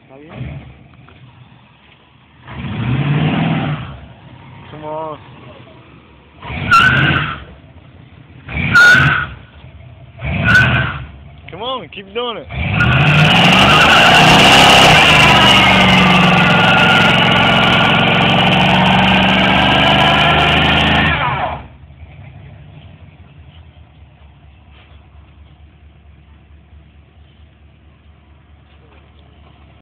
¿Está bien? Come on. Come on, keep doing it.